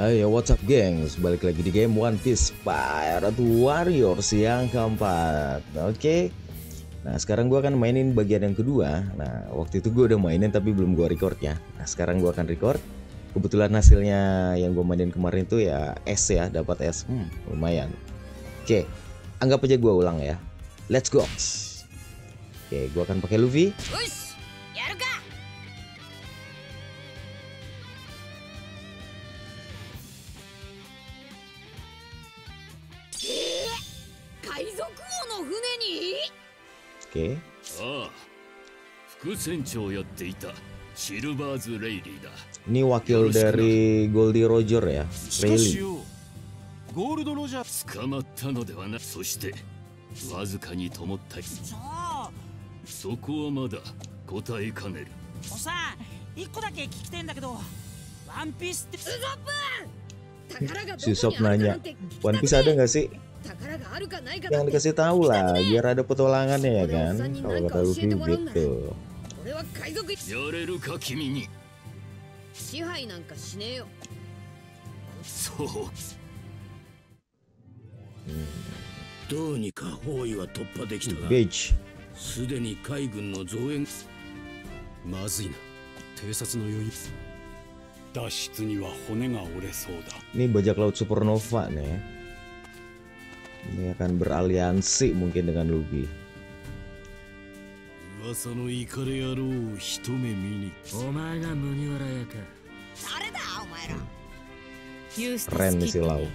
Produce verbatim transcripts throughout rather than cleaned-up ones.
Ayo, what's up gengs, balik lagi di game One Piece Pirate Warriors yang keempat. Oke, nah sekarang gue akan mainin bagian yang kedua. Nah waktu itu gue udah mainin tapi belum gue record ya. Nah sekarang gue akan record. Kebetulan hasilnya yang gue mainin kemarin tuh ya S ya, dapat S, hmm, lumayan. Oke, anggap aja gue ulang ya. Let's go. Oke, gue akan pakai Luffy. Oke. Ini wakil dari Goldie Roger ya, Rayleigh. Susop nanya, One Piece ada nggak sih? Yang dikasih tahu lah, biar ada petualangannya ya kan? Kalau kata Luffy gitu. Beach. Ini bajak laut supernova nih ya. Ini akan beraliansi mungkin dengan Luffy. Keren nih si Lau.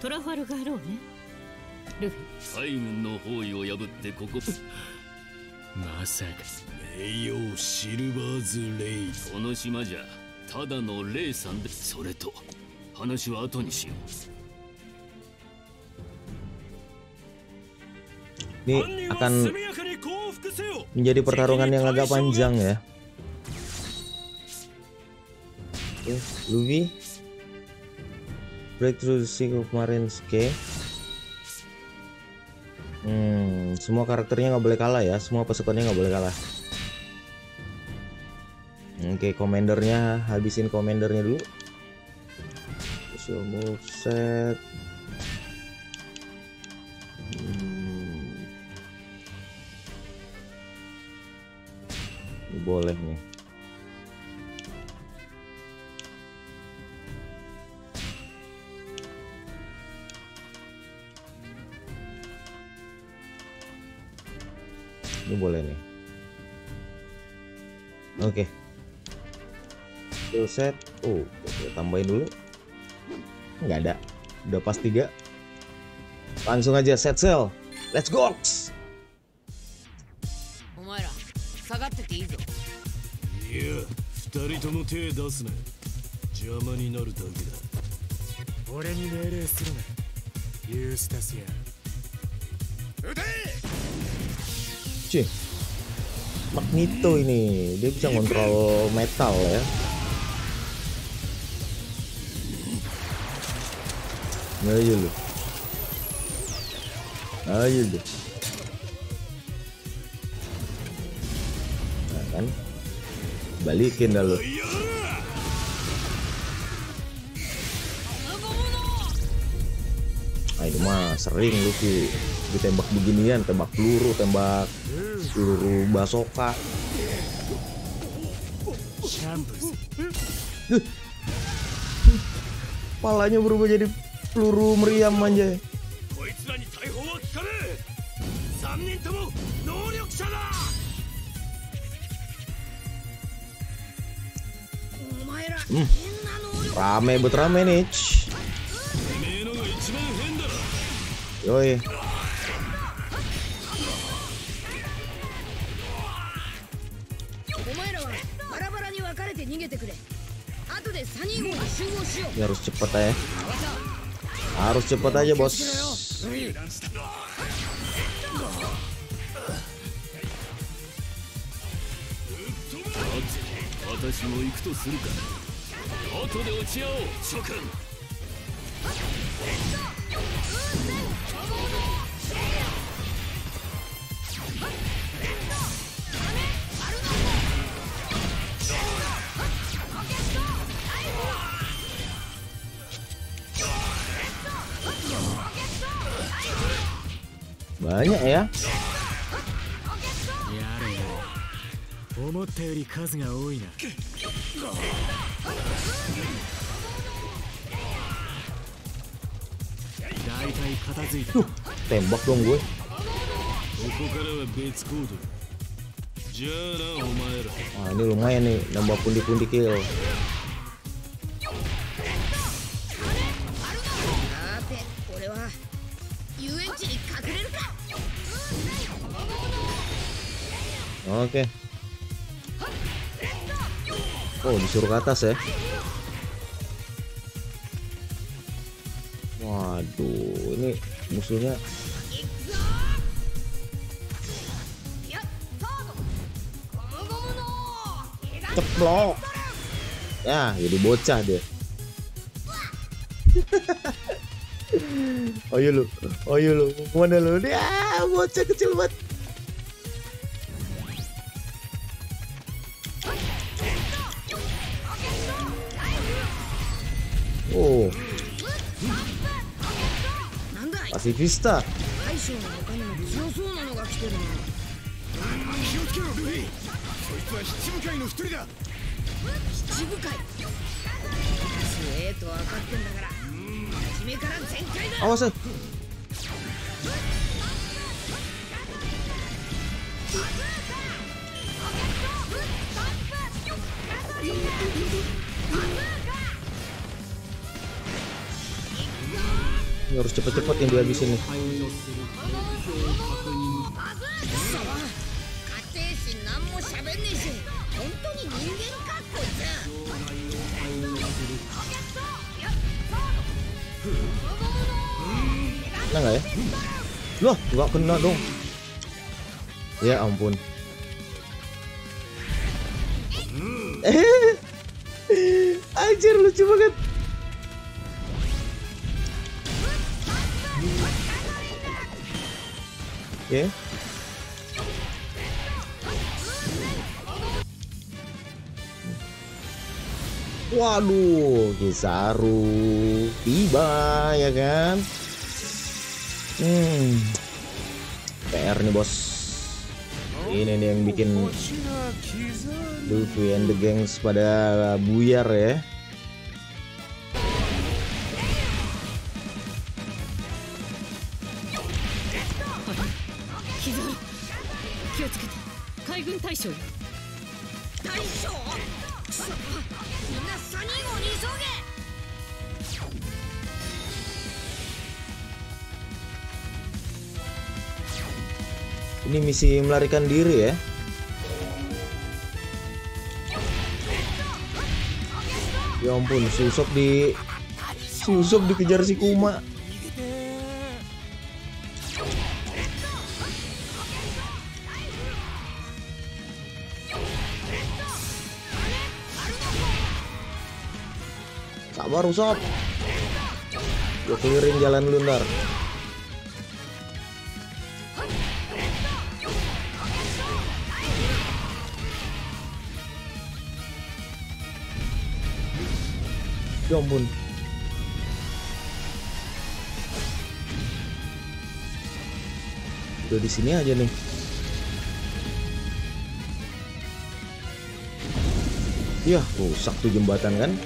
Ini akan menjadi pertarungan yang agak panjang ya. Oke, Luffy breakthrough the Sea of Marines. Oke. Hmm, semua karakternya nggak boleh kalah ya, semua pasukannya nggak boleh kalah. Oke, komandernya habisin komandernya dulu. Special move set. Boleh nih. Ini boleh nih. Oke. Skill set. Oh, oke, tambahin dulu. Nggak ada. Udah pas tiga. Langsung aja set sail. Let's go. Cih, Magneto ini dia bisa ngontrol metal ya. Ayo lu, ayo lu. Nah, kan, balikin dah lu. Ayo mah sering Luffy ditembak beginian, tembak peluru, tembak peluru basoka. Duh. Palanya berubah jadi peluru meriam aja. Hmm. Rame bet rame nih. Yoi. Ini harus cepet ya. Harus cepet aja bos. banyak ya. Tuh, tembak dong gue. Wah, ini lumayan nih, nambah pundi-pundi kill. Oke. Oh, disuruh ke atas ya. Waduh, ini musuhnya. Ceplok. Ya, jadi bocah dia. Oh iya lu, oh iya lu, kemana lu? Dia bocah kecil banget. Oh, pasifista. Awas ya. Ini harus cepet-cepet yang dihabisin nih. Kena nggak ya? Loh, nggak kena dong. Ya ampun. Eh, anjir lucu banget. Oke. Okay. Waduh, Kizaru tiba ya kan? Hmm, P R nih bos. Ini nih yang bikin Luffy and the Gangs pada buyar ya. Ini misi melarikan diri ya. Ya ampun, si Usopp di si Usopp dikejar si Kuma. Sabar Usopp. Gue clearin jalan lu ntar. Ya ampun. Udah di sini aja nih. Yah, rusak tuh jembatan kan.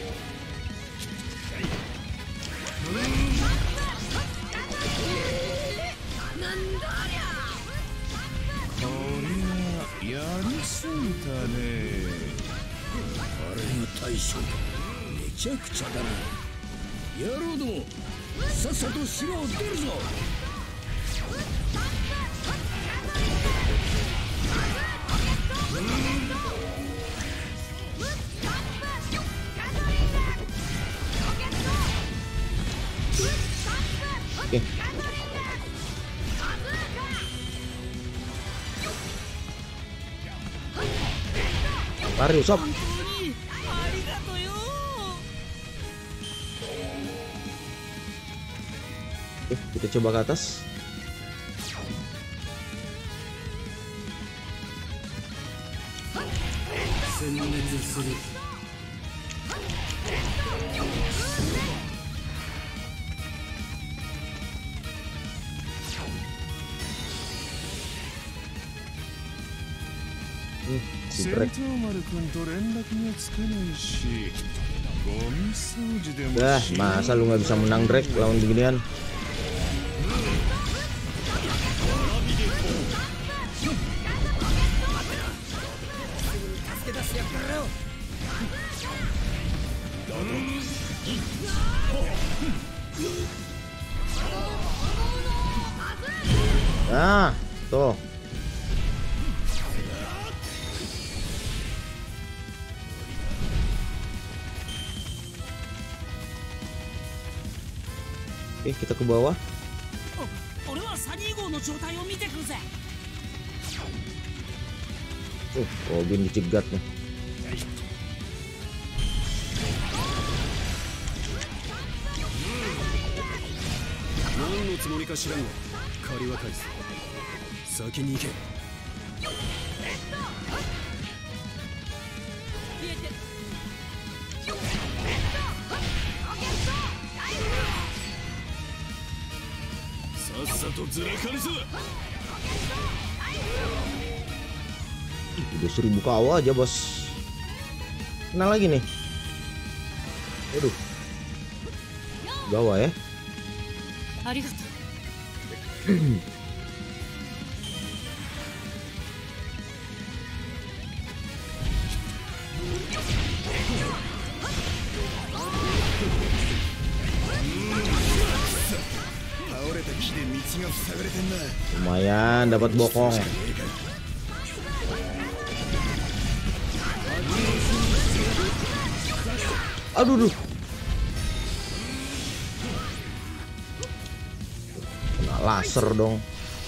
Oke. Lari Usopp. Oke, kita coba ke atas. Hmm, si Drake. Dah, masa lu nggak bisa menang Drake lawan beginian? Nah, tuh. Oke, kita ke bawah. Uh, Robin dicegat nih. Udah seribu kawa aja bos. Kena lagi nih. Aduh. Bawah ya. Lumayan dapat bokong. Aduh duh. Kena laser dong.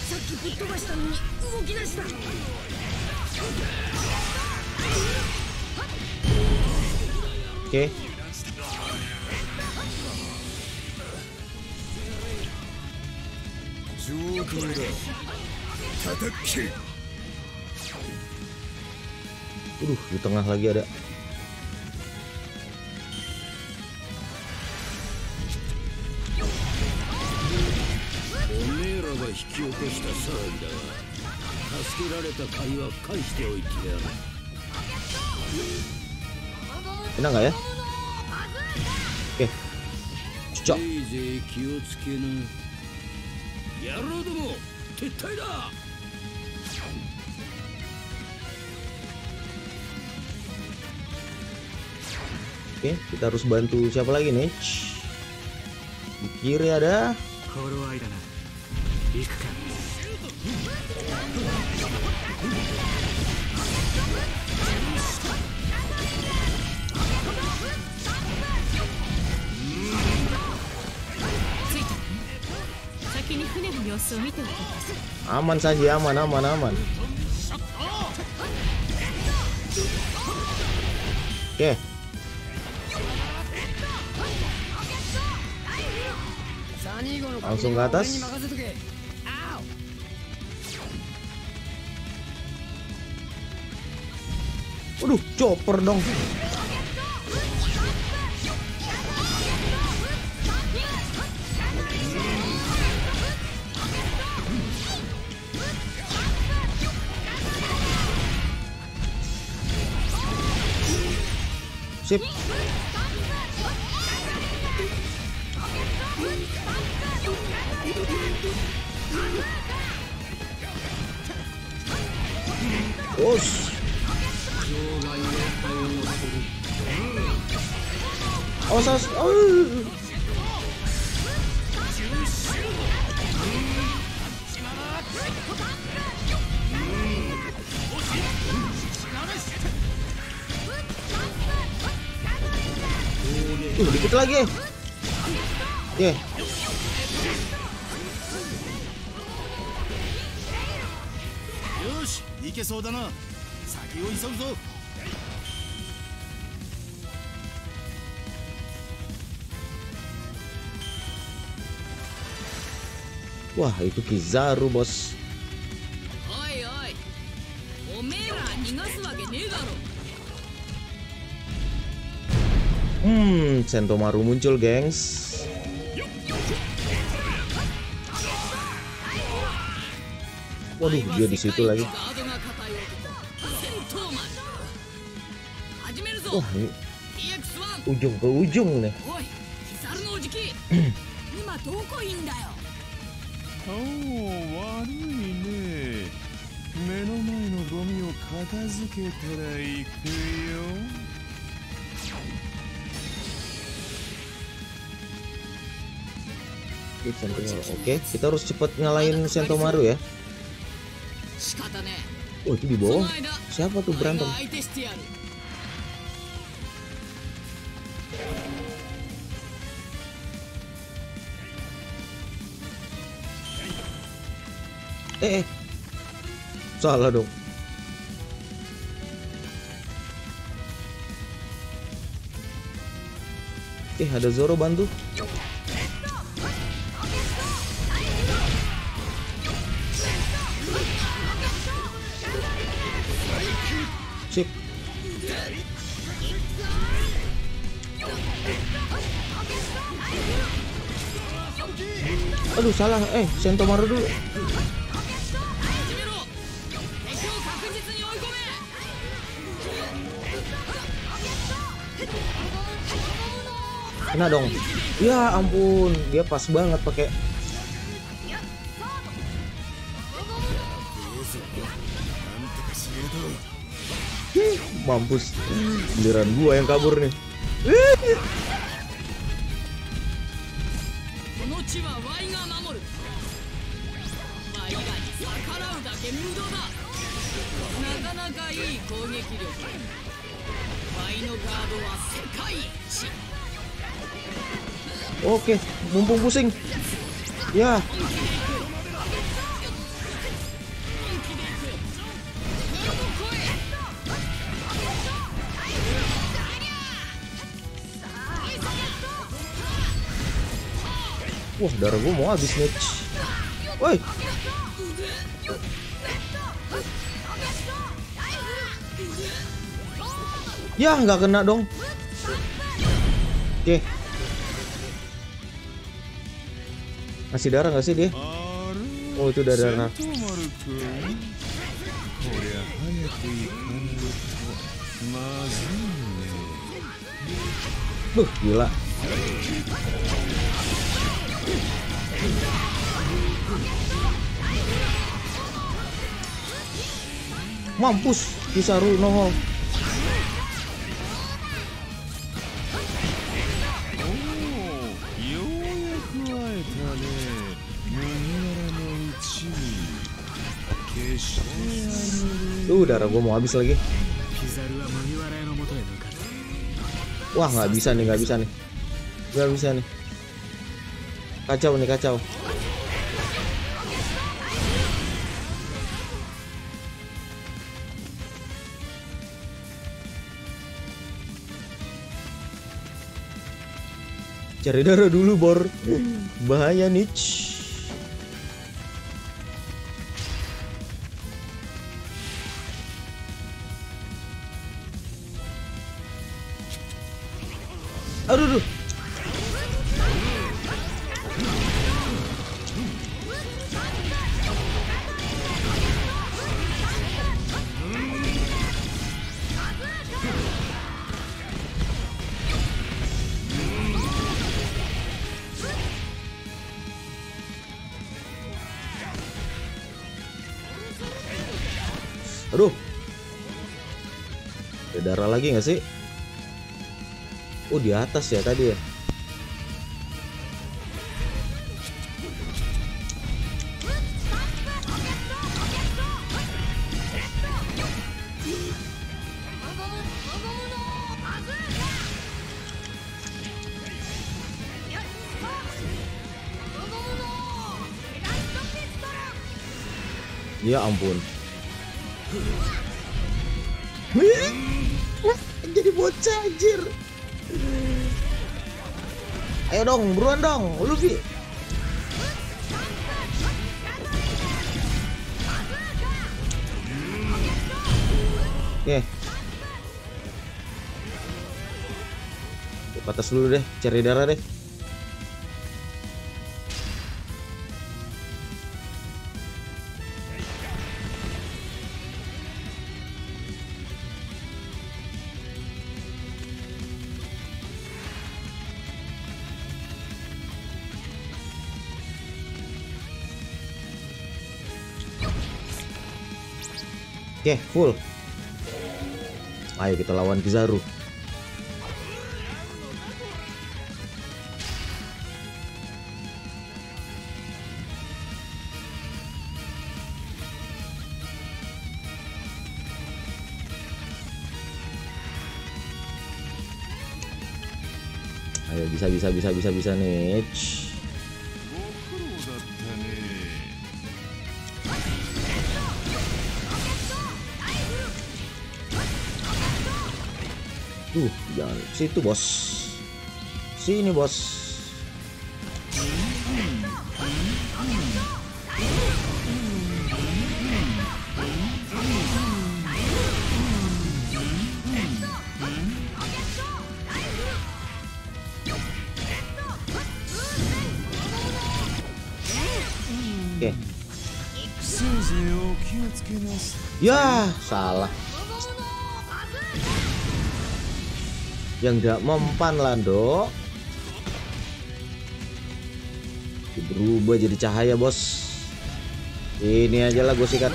Oke. Aduh, di tengah lagi ada. Kena nggak ya? Oke, cocok. Oke, kita harus bantu siapa lagi nih? Di kiri ada. Aman saja, aman, aman, aman. Oke. Langsung ke atas. Waduh, chopper dong. Sip. Us. Oh, sos. Oh. Uh, dikit lagi. Oke. Okay. Wah, itu Kizaru, bos. Hmm, Sentomaru muncul, gengs. Waduh, dia di situ lagi. Wah, ini ujung ke ujung nih. Oke, kita harus cepat ngalahin Sentomaru ya. Oh, itu di bawah. Siapa tuh berantem? Eh, eh. Salah dong. Eh, ada Zoro bantu. Sip. Aduh, salah. Eh, Sentomaru dulu. Kena dong. Ya ampun, dia pas banget pakai. Mampus. Giliran gua yang kabur nih. Oke, mumpung pusing. Ya. Wah, darah gua mau habis nih. Woi. Ya, nggak kena dong. Oke. Masih darah nggak sih dia? Oh, itu udah darah. Duh, gila. Mampus, Kizaru nongol. Tuh, darah gue mau habis lagi. Wah, nggak bisa nih, nggak bisa nih, nggak bisa nih. Kacau nih, kacau. Cari darah dulu, Bor. Bahaya nih. Aduh, aduh. Aduh. Ada darah lagi nggak sih? Oh, di atas ya tadi ya. Ya ampun. Jadi bocah anjir. Ayo dong, buruan dong, Luffy. Oke. Ke atas dulu deh, cari darah deh. Oke, full. Ayo kita lawan Kizaru. Ayo bisa bisa bisa bisa bisa nih. Tuh, jangan situ bos. Sini bos. Oke. Ya, salah. Yang gak mempan lah dok. Berubah jadi cahaya bos. Ini aja lah gue sikat.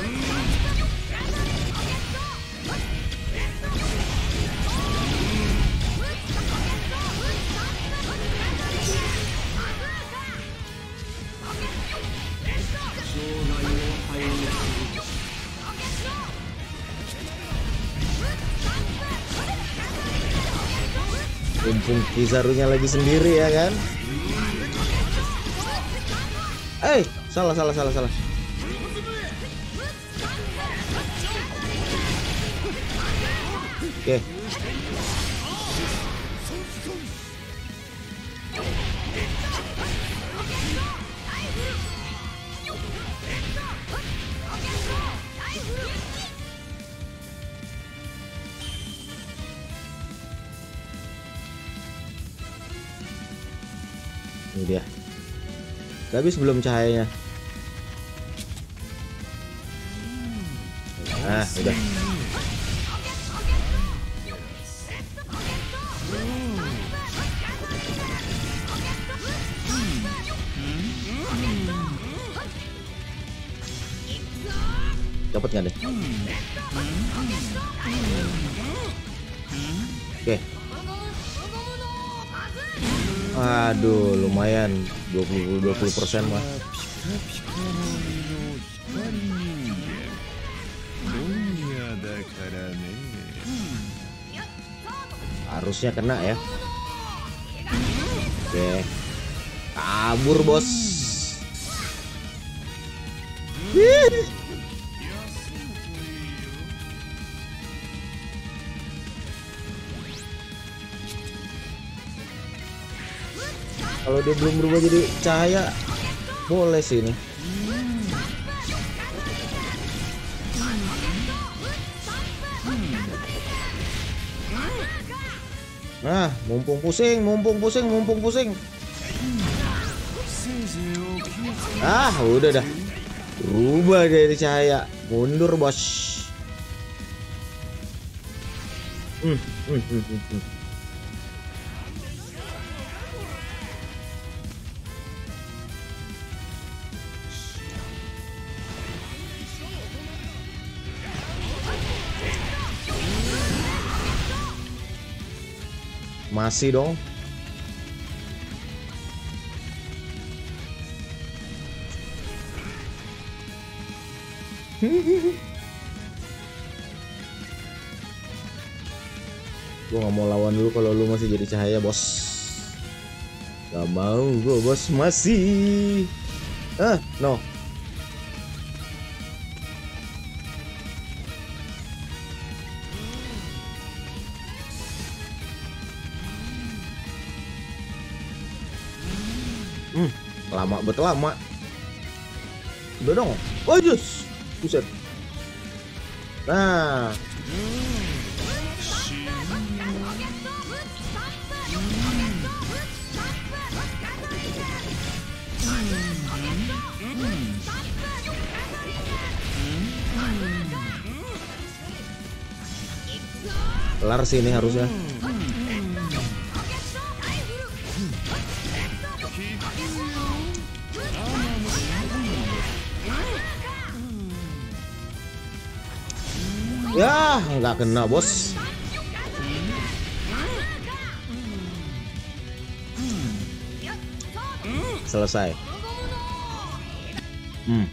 Mumpung Kizarunya lagi sendiri ya kan. Eh, salah salah salah salah. Oke. Ini dia. Habis belum cahayanya. Nah, udah. Dapat nggak deh? Oke. Aduh, lumayan dua puluh dua puluh persen mah. Harusnya kena ya. Oke. Kabur, bos. Kalau dia belum berubah jadi cahaya, boleh sih ini. Nah, mumpung pusing, mumpung pusing, mumpung pusing. Ah, udah dah. Berubah dari cahaya, mundur bos. Hmm, hmm, hmm, hmm, hmm. Masih dong. Gue gak mau lawan dulu kalau lu masih jadi cahaya bos. Gak mau gue bos masih. Ah no. Hmm, lama betul lama. Udah dong. Oh yes. Buset. Nah. Kelar sih ini harusnya. Ya, nggak kena bos. Selesai. Hmm.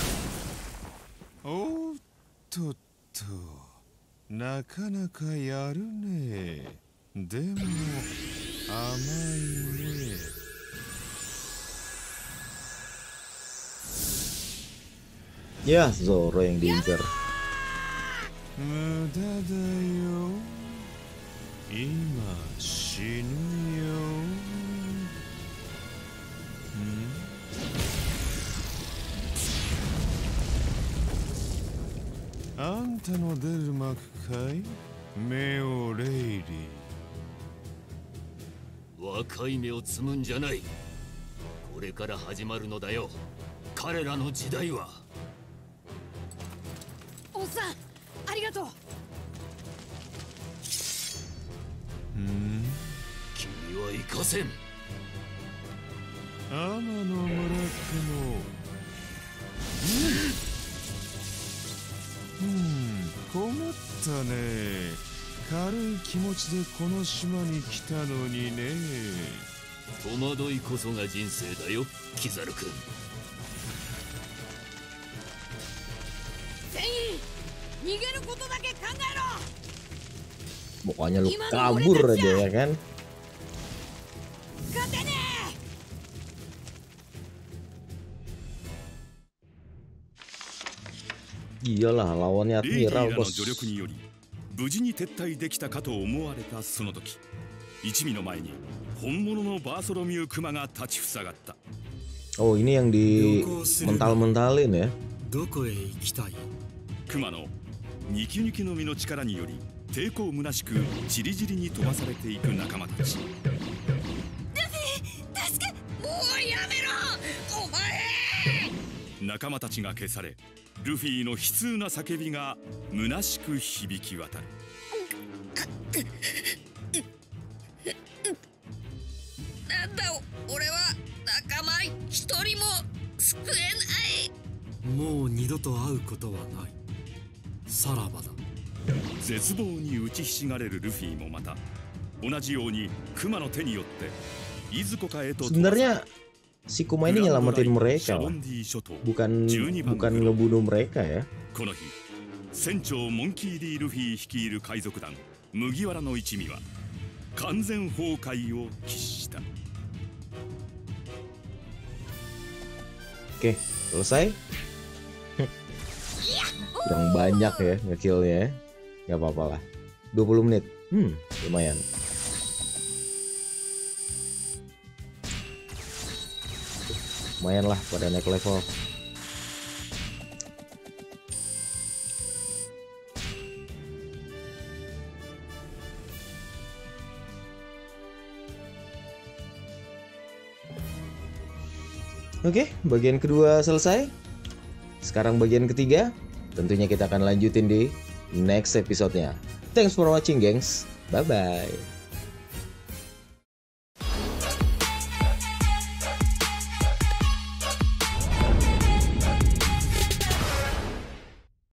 Oh, tuh tuh, nakanaka yaru ne. Demo, amai ne. Ya, Zoro yang diincar. Muda da yo. Ima shinu yo. Hmm? Anta no deru maku kai? Me o reiri. 若い芽を摘むんじゃない。これから始まるのだよ、彼らの時代は。 おっさん、ありがとう。 Hmm? 君は行かせん。 天の村雲。うん、困ったね。軽い気持ちでこの島に来たのにね。 戸惑いこそが人生だよ、キザル君。 全員逃げることだけ考えろ。 Pokoknya lu kabur aja ya kan. Iyalah lawannya Admiral bos. 無事に撤退できたかと思われたその時、一味の前に本物のバーソロミュークマが立ちふさがった。 Oh ini yang di mental-mentalin ya. どこへ行きたい？ クマのニキニキの実の力により抵抗むなしくチリジリに飛ばされていく仲間たち。ルフィ、助け、もうやめろ、お前。 仲間たちが消され、ルフィの悲痛な叫びが虚しく響き渡る。 なんだ俺は仲間一人も救えない。 もう二度と会うことはない。さらばだ。 絶望に打ちひしがれるルフィもまた同じようにクマの手によっていずこかへと。 Sebenarnya si Kuma ini nyelamatin mereka lah. Bukan bukan ngebunuh mereka ya. この日、船長モンキー・ディ・ルフィ率いる海賊団麦わらの一味は完全崩壊を喫した。 Oke, selesai. Kurang banyak ya ngekillnya. Gak apa-apa lah. dua puluh menit. Hmm, lumayan. Lumayan lah pada naik level. Oke, bagian kedua selesai. Sekarang bagian ketiga. Tentunya kita akan lanjutin di next episode-nya. Thanks for watching, gengs. Bye-bye.